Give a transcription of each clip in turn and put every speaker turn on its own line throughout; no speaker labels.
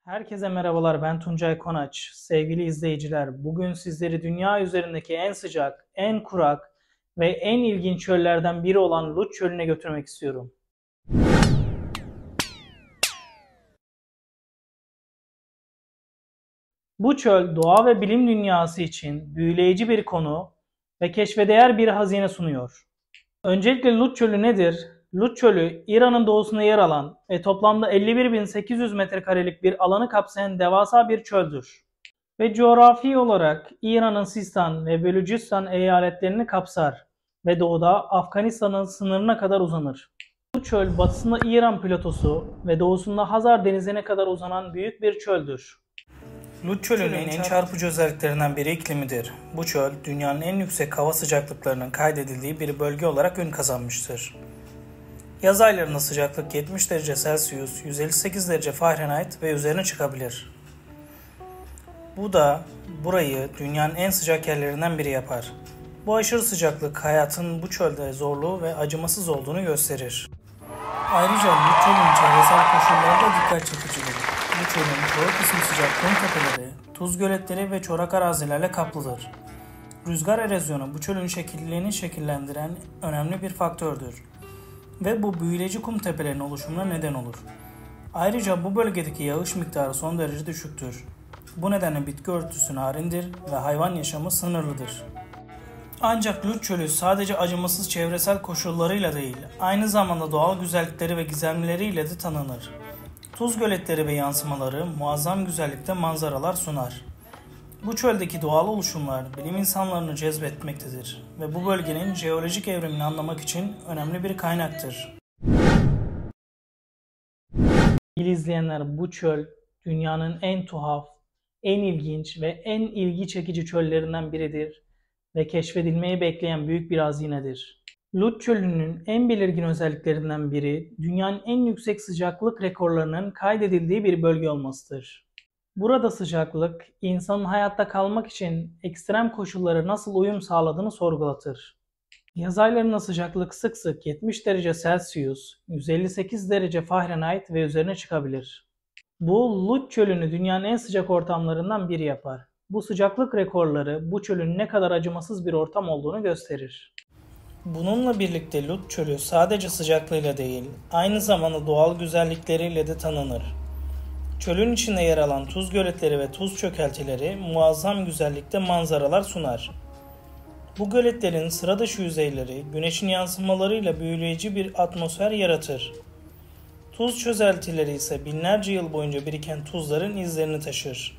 Herkese merhabalar, ben Tuncay Konaç. Sevgili izleyiciler, bugün sizleri dünya üzerindeki en sıcak, en kurak ve en ilginç çöllerden biri olan Lut Çölü'ne götürmek istiyorum. Bu çöl, doğa ve bilim dünyası için büyüleyici bir konu ve keşfedeğer bir hazine sunuyor. Öncelikle Lut Çölü nedir? Lut Çölü, İran'ın doğusunda yer alan ve toplamda 51.800 metrekarelik bir alanı kapsayan devasa bir çöldür. Ve coğrafi olarak İran'ın Sistan ve Belucistan eyaletlerini kapsar ve doğuda Afganistan'ın sınırına kadar uzanır. Bu çöl batısında İran platosu ve doğusunda Hazar Denizi'ne kadar uzanan büyük bir çöldür. Lut Çölü'nün en çarpıcı özelliklerinden biri iklimidir. Bu çöl, dünyanın en yüksek hava sıcaklıklarının kaydedildiği bir bölge olarak ün kazanmıştır. Yaz aylarında sıcaklık 70 derece Celsius, 158 derece Fahrenheit ve üzerine çıkabilir. Bu da burayı dünyanın en sıcak yerlerinden biri yapar. Bu aşırı sıcaklık hayatın bu çölde zorlu ve acımasız olduğunu gösterir. Ayrıca bu çölün çevresel koşulları da dikkat çekicidir. Bu çölün çoğu kısmı sıcak kum tepeleri, tuz göletleri ve çorak arazilerle kaplıdır. Rüzgar erozyonu bu çölün şekillerini şekillendiren önemli bir faktördür ve bu büyüleyici kum tepelerinin oluşumuna neden olur. Ayrıca bu bölgedeki yağış miktarı son derece düşüktür. Bu nedenle bitki örtüsü narindir ve hayvan yaşamı sınırlıdır. Ancak Lut Çölü sadece acımasız çevresel koşullarıyla değil, aynı zamanda doğal güzellikleri ve gizemleriyle de tanınır. Tuz göletleri ve yansımaları muazzam güzellikte manzaralar sunar. Bu çöldeki doğal oluşumlar bilim insanlarını cezbetmektedir ve bu bölgenin jeolojik evrimini anlamak için önemli bir kaynaktır. Sevgili izleyenler, bu çöl dünyanın en tuhaf, en ilginç ve en ilgi çekici çöllerinden biridir ve keşfedilmeyi bekleyen büyük bir hazinedir. Lut Çölü'nün en belirgin özelliklerinden biri, dünyanın en yüksek sıcaklık rekorlarının kaydedildiği bir bölge olmasıdır. Burada sıcaklık, insanın hayatta kalmak için ekstrem koşullara nasıl uyum sağladığını sorgulatır. Yaz aylarında sıcaklık sık sık 70 derece Celsius, 158 derece Fahrenheit ve üzerine çıkabilir. Bu Lut Çölü'nü dünyanın en sıcak ortamlarından biri yapar. Bu sıcaklık rekorları bu çölün ne kadar acımasız bir ortam olduğunu gösterir. Bununla birlikte Lut Çölü sadece sıcaklığıyla değil, aynı zamanda doğal güzellikleriyle de tanınır. Çölün içinde yer alan tuz göletleri ve tuz çökeltileri muazzam güzellikte manzaralar sunar. Bu göletlerin sıradışı yüzeyleri güneşin yansımalarıyla büyüleyici bir atmosfer yaratır. Tuz çözeltileri ise binlerce yıl boyunca biriken tuzların izlerini taşır.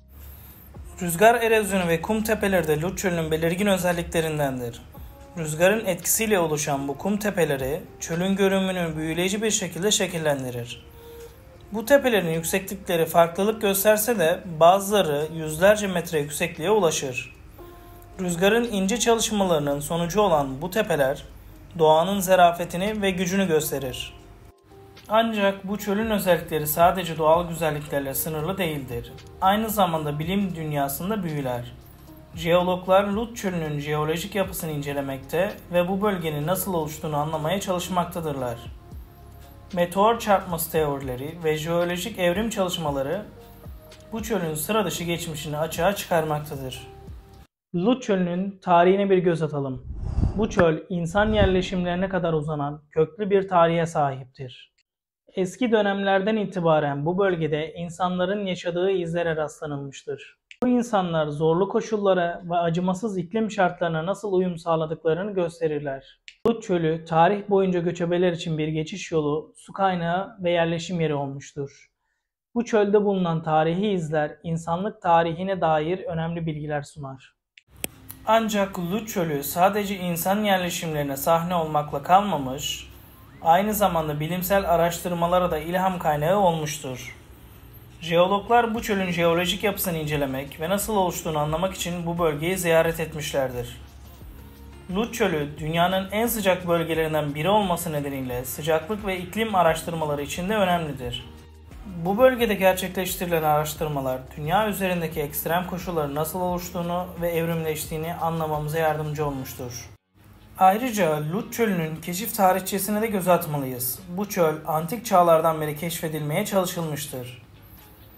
Rüzgar erozyonu ve kum tepeleri de Lut Çölü'nün belirgin özelliklerindendir. Rüzgarın etkisiyle oluşan bu kum tepeleri çölün görünümünü büyüleyici bir şekilde şekillendirir. Bu tepelerin yükseklikleri farklılık gösterse de bazıları yüzlerce metre yüksekliğe ulaşır. Rüzgarın ince çalışmalarının sonucu olan bu tepeler doğanın zarafetini ve gücünü gösterir. Ancak bu çölün özellikleri sadece doğal güzelliklerle sınırlı değildir. Aynı zamanda bilim dünyasında büyüler. Jeologlar Lut Çölü'nün jeolojik yapısını incelemekte ve bu bölgenin nasıl oluştuğunu anlamaya çalışmaktadırlar. Meteor çarpması teorileri ve jeolojik evrim çalışmaları bu çölün sıradışı geçmişini açığa çıkarmaktadır. Lut Çölü'nün tarihine bir göz atalım. Bu çöl, insan yerleşimlerine kadar uzanan köklü bir tarihe sahiptir. Eski dönemlerden itibaren bu bölgede insanların yaşadığı izlere rastlanılmıştır. Bu insanlar zorlu koşullara ve acımasız iklim şartlarına nasıl uyum sağladıklarını gösterirler. Lut Çölü, tarih boyunca göçebeler için bir geçiş yolu, su kaynağı ve yerleşim yeri olmuştur. Bu çölde bulunan tarihi izler, insanlık tarihine dair önemli bilgiler sunar. Ancak Lut Çölü sadece insan yerleşimlerine sahne olmakla kalmamış, aynı zamanda bilimsel araştırmalara da ilham kaynağı olmuştur. Jeologlar bu çölün jeolojik yapısını incelemek ve nasıl oluştuğunu anlamak için bu bölgeyi ziyaret etmişlerdir. Lut Çölü, dünyanın en sıcak bölgelerinden biri olması nedeniyle sıcaklık ve iklim araştırmaları için de önemlidir. Bu bölgede gerçekleştirilen araştırmalar, dünya üzerindeki ekstrem koşulların nasıl oluştuğunu ve evrimleştiğini anlamamıza yardımcı olmuştur. Ayrıca Lut Çölü'nün keşif tarihçesine de göz atmalıyız. Bu çöl, antik çağlardan beri keşfedilmeye çalışılmıştır.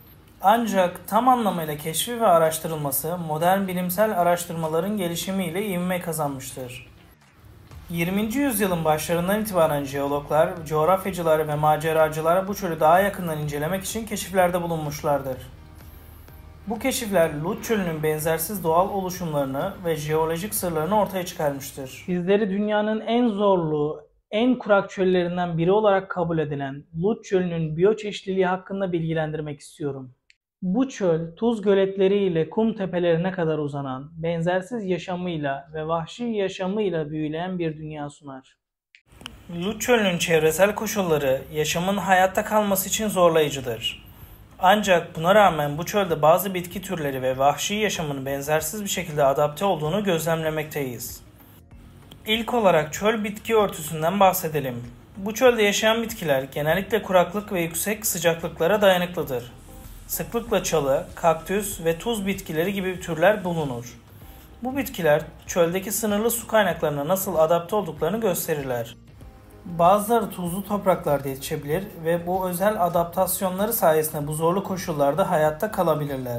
Ancak tam anlamıyla keşfi ve araştırılması modern bilimsel araştırmaların gelişimiyle ivme kazanmıştır. 20. yüzyılın başlarından itibaren jeologlar, coğrafyacılar ve maceracılar bu çölü daha yakından incelemek için keşiflerde bulunmuşlardır. Bu keşifler Lut Çölü'nün benzersiz doğal oluşumlarını ve jeolojik sırlarını ortaya çıkarmıştır. Sizleri dünyanın en zorlu, en kurak çöllerinden biri olarak kabul edilen Lut Çölü'nün biyoçeşitliliği hakkında bilgilendirmek istiyorum. Bu çöl, tuz göletleri ile kum tepelerine kadar uzanan, benzersiz yaşamıyla ve vahşi yaşamıyla büyüleyen bir dünya sunar. Lut Çölü'nün çevresel koşulları yaşamın hayatta kalması için zorlayıcıdır. Ancak buna rağmen bu çölde bazı bitki türleri ve vahşi yaşamın benzersiz bir şekilde adapte olduğunu gözlemlemekteyiz. İlk olarak çöl bitki örtüsünden bahsedelim. Bu çölde yaşayan bitkiler genellikle kuraklık ve yüksek sıcaklıklara dayanıklıdır. Sıklıkla çalı, kaktüs ve tuz bitkileri gibi türler bulunur. Bu bitkiler çöldeki sınırlı su kaynaklarına nasıl adapte olduklarını gösterirler. Bazıları tuzlu topraklarda yetişebilir ve bu özel adaptasyonları sayesinde bu zorlu koşullarda hayatta kalabilirler.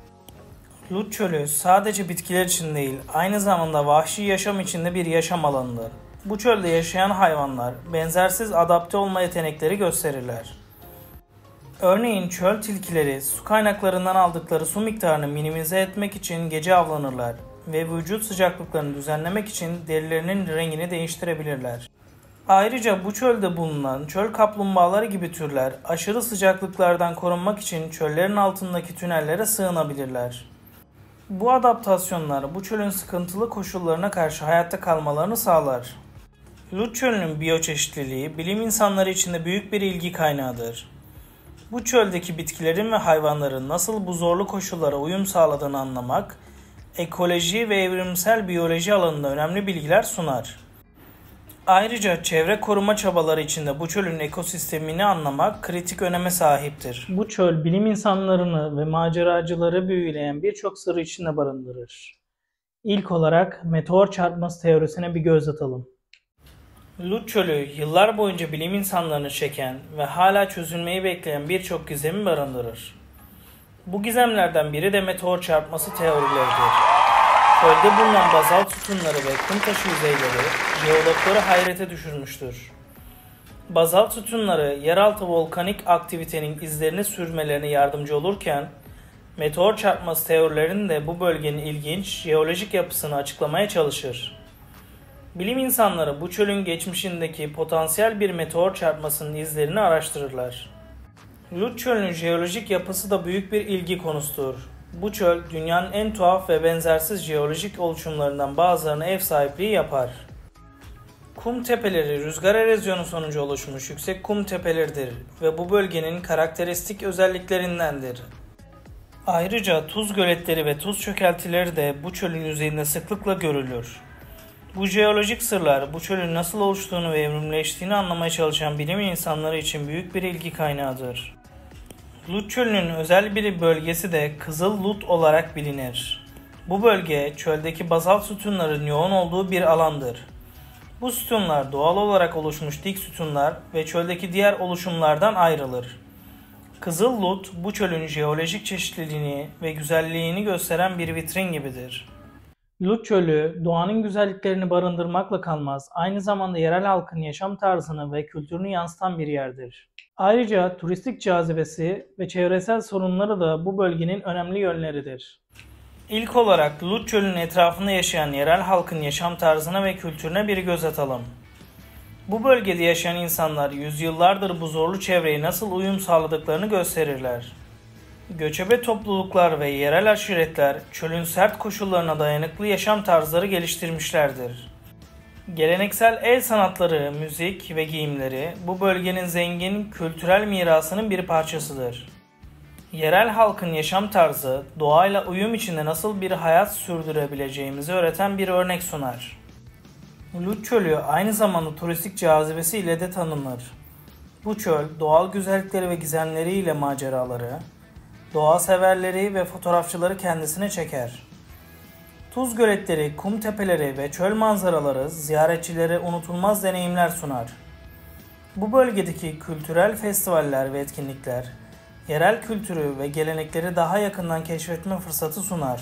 Lut Çölü sadece bitkiler için değil, aynı zamanda vahşi yaşam için de bir yaşam alanıdır. Bu çölde yaşayan hayvanlar benzersiz adapte olma yetenekleri gösterirler. Örneğin çöl tilkileri su kaynaklarından aldıkları su miktarını minimize etmek için gece avlanırlar ve vücut sıcaklıklarını düzenlemek için derilerinin rengini değiştirebilirler. Ayrıca bu çölde bulunan çöl kaplumbağaları gibi türler aşırı sıcaklıklardan korunmak için çöllerin altındaki tünellere sığınabilirler. Bu adaptasyonlar bu çölün sıkıntılı koşullarına karşı hayatta kalmalarını sağlar. Lut Çölü'nün biyoçeşitliliği bilim insanları için de büyük bir ilgi kaynağıdır. Bu çöldeki bitkilerin ve hayvanların nasıl bu zorlu koşullara uyum sağladığını anlamak, ekoloji ve evrimsel biyoloji alanında önemli bilgiler sunar. Ayrıca çevre koruma çabaları içinde bu çölün ekosistemini anlamak kritik öneme sahiptir. Bu çöl bilim insanlarını ve maceracıları büyüleyen birçok sırrı içinde barındırır. İlk olarak meteor çarpması teorisine bir göz atalım. Lut Çölü yıllar boyunca bilim insanlarını çeken ve hala çözülmeyi bekleyen birçok gizemi barındırır. Bu gizemlerden biri de meteor çarpması teorileridir. Çölde bulunan bazalt sütunları ve kum taşı yüzeyleri jeologları hayrete düşürmüştür. Bazalt sütunları yeraltı volkanik aktivitenin izlerini sürmelerine yardımcı olurken, meteor çarpması teorilerinin de bu bölgenin ilginç jeolojik yapısını açıklamaya çalışır. Bilim insanları bu çölün geçmişindeki potansiyel bir meteor çarpmasının izlerini araştırırlar. Lut Çölü'nün jeolojik yapısı da büyük bir ilgi konusudur. Bu çöl, dünyanın en tuhaf ve benzersiz jeolojik oluşumlarından bazılarına ev sahipliği yapar. Kum tepeleri rüzgar erozyonu sonucu oluşmuş yüksek kum tepeleridir ve bu bölgenin karakteristik özelliklerindendir. Ayrıca tuz göletleri ve tuz çökeltileri de bu çölün yüzeyinde sıklıkla görülür. Bu jeolojik sırlar bu çölün nasıl oluştuğunu ve evrimleştiğini anlamaya çalışan bilim insanları için büyük bir ilgi kaynağıdır. Lut Çölü'nün özel bir bölgesi de Kızıl Lut olarak bilinir. Bu bölge çöldeki bazalt sütunların yoğun olduğu bir alandır. Bu sütunlar doğal olarak oluşmuş dik sütunlar ve çöldeki diğer oluşumlardan ayrılır. Kızıl Lut bu çölün jeolojik çeşitliliğini ve güzelliğini gösteren bir vitrin gibidir. Lut Çölü, doğanın güzelliklerini barındırmakla kalmaz, aynı zamanda yerel halkın yaşam tarzını ve kültürünü yansıtan bir yerdir. Ayrıca turistik cazibesi ve çevresel sorunları da bu bölgenin önemli yönleridir. İlk olarak Lut Çölü'nün etrafında yaşayan yerel halkın yaşam tarzına ve kültürüne bir göz atalım. Bu bölgede yaşayan insanlar yüzyıllardır bu zorlu çevreye nasıl uyum sağladıklarını gösterirler. Göçebe topluluklar ve yerel aşiretler çölün sert koşullarına dayanıklı yaşam tarzları geliştirmişlerdir. Geleneksel el sanatları, müzik ve giyimleri bu bölgenin zengin kültürel mirasının bir parçasıdır. Yerel halkın yaşam tarzı, doğayla uyum içinde nasıl bir hayat sürdürebileceğimizi öğreten bir örnek sunar. Lut Çölü aynı zamanda turistik cazibesi ile de tanınır. Bu çöl, doğal güzellikleri ve gizemleriyle maceraları, doğa severleri ve fotoğrafçıları kendisine çeker. Tuz göletleri, kum tepeleri ve çöl manzaraları ziyaretçilere unutulmaz deneyimler sunar. Bu bölgedeki kültürel festivaller ve etkinlikler yerel kültürü ve gelenekleri daha yakından keşfetme fırsatı sunar.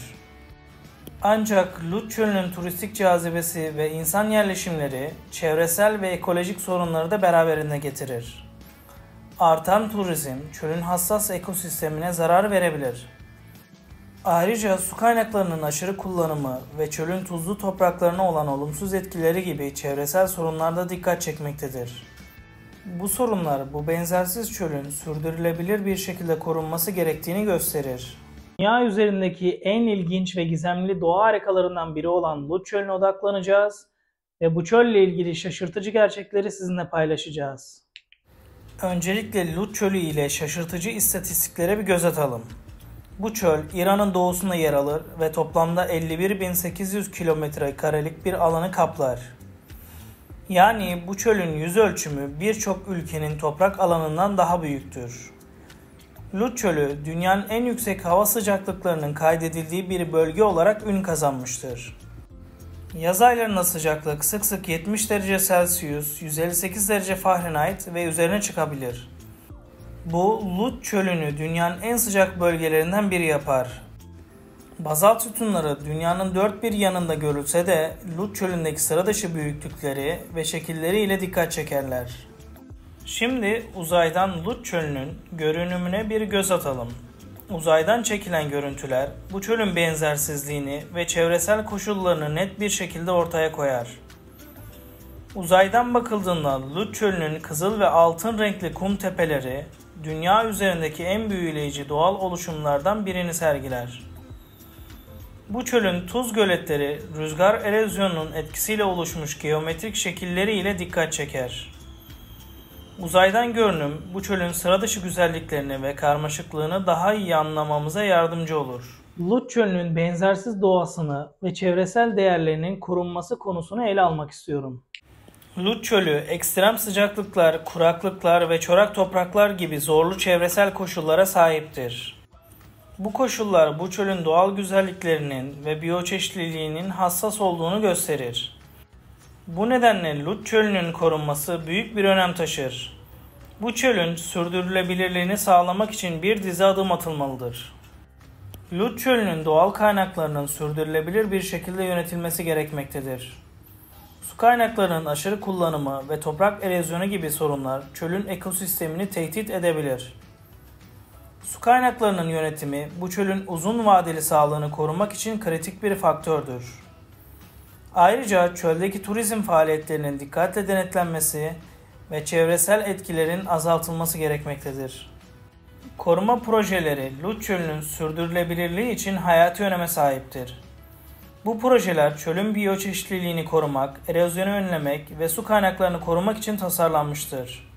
Ancak Lut Çölü'nün turistik cazibesi ve insan yerleşimleri çevresel ve ekolojik sorunları da beraberinde getirir. Artan turizm çölün hassas ekosistemine zarar verebilir. Ayrıca su kaynaklarının aşırı kullanımı ve çölün tuzlu topraklarına olan olumsuz etkileri gibi çevresel sorunlar da dikkat çekmektedir. Bu sorunlar bu benzersiz çölün sürdürülebilir bir şekilde korunması gerektiğini gösterir. Dünya üzerindeki en ilginç ve gizemli doğa harikalarından biri olan Lut Çölü'ne odaklanacağız ve bu çölle ilgili şaşırtıcı gerçekleri sizinle paylaşacağız. Öncelikle Lut Çölü ile şaşırtıcı istatistiklere bir göz atalım. Bu çöl İran'ın doğusunda yer alır ve toplamda 51.800 km² bir alanı kaplar. Yani bu çölün yüz ölçümü birçok ülkenin toprak alanından daha büyüktür. Lut Çölü, dünyanın en yüksek hava sıcaklıklarının kaydedildiği bir bölge olarak ün kazanmıştır. Yaz aylarında sıcaklık sık sık 70 derece Celsius, 158 derece Fahrenheit ve üzerine çıkabilir. Bu, Lut Çölü'nü dünyanın en sıcak bölgelerinden biri yapar. Bazalt sütunları dünyanın dört bir yanında görülse de Lut Çölü'ndeki sıradışı büyüklükleri ve şekilleriyle dikkat çekerler. Şimdi uzaydan Lut Çölü'nün görünümüne bir göz atalım. Uzaydan çekilen görüntüler bu çölün benzersizliğini ve çevresel koşullarını net bir şekilde ortaya koyar. Uzaydan bakıldığında Lut Çölü'nün kızıl ve altın renkli kum tepeleri dünya üzerindeki en büyüleyici doğal oluşumlardan birini sergiler. Bu çölün tuz göletleri rüzgar erozyonunun etkisiyle oluşmuş geometrik şekilleriyle dikkat çeker. Uzaydan görünüm bu çölün sıradışı güzelliklerini ve karmaşıklığını daha iyi anlamamıza yardımcı olur. Lut Çölü'nün benzersiz doğasını ve çevresel değerlerinin korunması konusunu ele almak istiyorum. Lut Çölü, ekstrem sıcaklıklar, kuraklıklar ve çorak topraklar gibi zorlu çevresel koşullara sahiptir. Bu koşullar bu çölün doğal güzelliklerinin ve biyoçeşitliliğinin hassas olduğunu gösterir. Bu nedenle Lut Çölü'nün korunması büyük bir önem taşır. Bu çölün sürdürülebilirliğini sağlamak için bir dizi adım atılmalıdır. Lut Çölü'nün doğal kaynaklarının sürdürülebilir bir şekilde yönetilmesi gerekmektedir. Su kaynaklarının aşırı kullanımı ve toprak erozyonu gibi sorunlar çölün ekosistemini tehdit edebilir. Su kaynaklarının yönetimi bu çölün uzun vadeli sağlığını korumak için kritik bir faktördür. Ayrıca çöldeki turizm faaliyetlerinin dikkatle denetlenmesi ve çevresel etkilerin azaltılması gerekmektedir. Koruma projeleri Lut Çölü'nün sürdürülebilirliği için hayati öneme sahiptir. Bu projeler çölün biyoçeşitliliğini korumak, erozyonu önlemek ve su kaynaklarını korumak için tasarlanmıştır.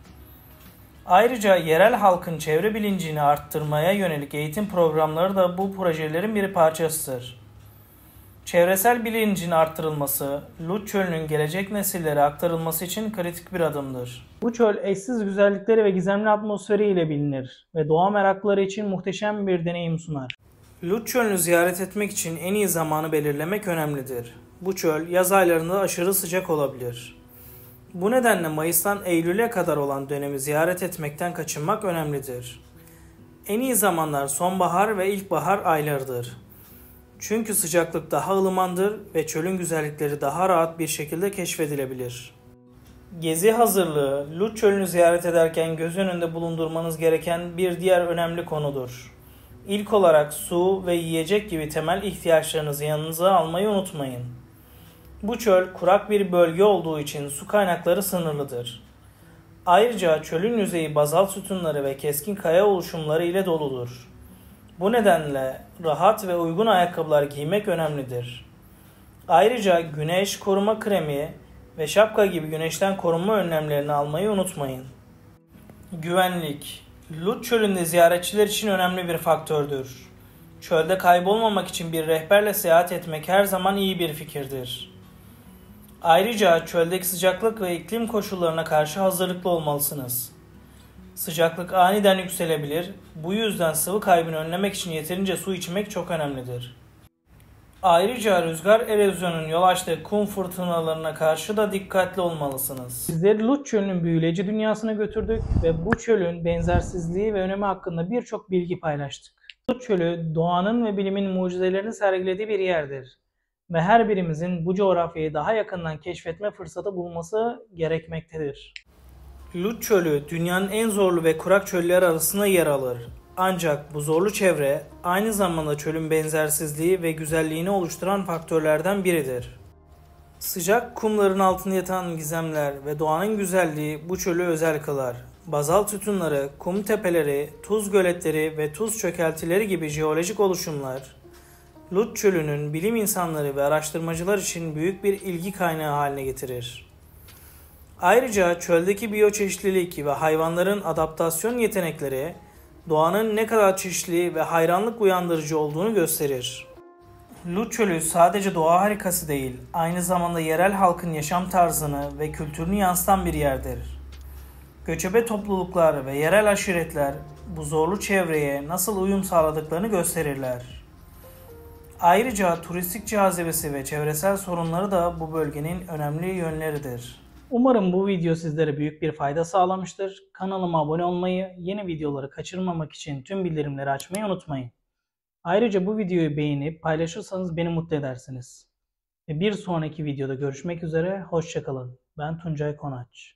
Ayrıca yerel halkın çevre bilincini arttırmaya yönelik eğitim programları da bu projelerin bir parçasıdır. Çevresel bilincin arttırılması, Lut Çölü'nün gelecek nesillere aktarılması için kritik bir adımdır. Bu çöl eşsiz güzellikleri ve gizemli atmosferiyle bilinir ve doğa meraklıları için muhteşem bir deneyim sunar. Lut Çölü'nü ziyaret etmek için en iyi zamanı belirlemek önemlidir. Bu çöl yaz aylarında aşırı sıcak olabilir. Bu nedenle Mayıs'tan Eylül'e kadar olan dönemi ziyaret etmekten kaçınmak önemlidir. En iyi zamanlar sonbahar ve ilkbahar aylarıdır. Çünkü sıcaklık daha ılımandır ve çölün güzellikleri daha rahat bir şekilde keşfedilebilir. Gezi hazırlığı, Lut Çölü'nü ziyaret ederken göz önünde bulundurmanız gereken bir diğer önemli konudur. İlk olarak su ve yiyecek gibi temel ihtiyaçlarınızı yanınıza almayı unutmayın. Bu çöl kurak bir bölge olduğu için su kaynakları sınırlıdır. Ayrıca çölün yüzeyi bazalt sütunları ve keskin kaya oluşumları ile doludur. Bu nedenle rahat ve uygun ayakkabılar giymek önemlidir. Ayrıca güneş koruma kremi ve şapka gibi güneşten korunma önlemlerini almayı unutmayın. Güvenlik, Lut Çölü'nde ziyaretçiler için önemli bir faktördür. Çölde kaybolmamak için bir rehberle seyahat etmek her zaman iyi bir fikirdir. Ayrıca çöldeki sıcaklık ve iklim koşullarına karşı hazırlıklı olmalısınız. Sıcaklık aniden yükselebilir, bu yüzden sıvı kaybını önlemek için yeterince su içmek çok önemlidir.
Ayrıca rüzgar erozyonunun yol açtığı kum fırtınalarına karşı da dikkatli olmalısınız.
Sizleri Lut Çölü'nün büyüleyici dünyasına götürdük ve bu çölün benzersizliği ve önemi hakkında birçok bilgi paylaştık. Lut Çölü, doğanın ve bilimin mucizelerini sergilediği bir yerdir ve her birimizin bu coğrafyayı daha yakından keşfetme fırsatı bulması gerekmektedir.
Lut Çölü dünyanın en zorlu ve kurak çölleri arasında yer alır. Ancak bu zorlu çevre aynı zamanda çölün benzersizliği ve güzelliğini oluşturan faktörlerden biridir. Sıcak kumların altında yatan gizemler ve doğanın güzelliği bu çölü özel kılar. Bazalt sütunları, kum tepeleri, tuz göletleri ve tuz çökeltileri gibi jeolojik oluşumlar, Lut Çölü'nün bilim insanları ve araştırmacılar için büyük bir ilgi kaynağı haline getirir. Ayrıca çöldeki biyoçeşitlilik ve hayvanların adaptasyon yetenekleri, doğanın ne kadar çeşitli ve hayranlık uyandırıcı olduğunu gösterir. Lut Çölü sadece doğa harikası değil, aynı zamanda yerel halkın yaşam tarzını ve kültürünü yansıtan bir yerdir. Göçebe topluluklar ve yerel aşiretler bu zorlu çevreye nasıl uyum sağladıklarını gösterirler. Ayrıca turistik cazibesi ve çevresel sorunları da bu bölgenin önemli yönleridir.
Umarım bu video sizlere büyük bir fayda sağlamıştır. Kanalıma abone olmayı, yeni videoları kaçırmamak için tüm bildirimleri açmayı unutmayın. Ayrıca bu videoyu beğenip paylaşırsanız beni mutlu edersiniz. Ve bir sonraki videoda görüşmek üzere, hoşça kalın. Ben Tuncay Konaç.